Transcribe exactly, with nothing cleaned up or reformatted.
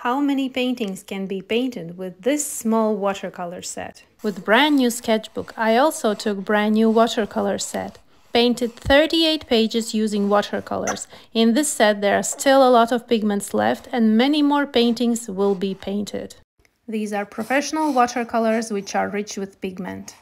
How many paintings can be painted with this small watercolor set? With brand new sketchbook, I also took brand new watercolor set. Painted thirty-eight pages using watercolors. In this set there are still a lot of pigments left and many more paintings will be painted. These are professional watercolors which are rich with pigment.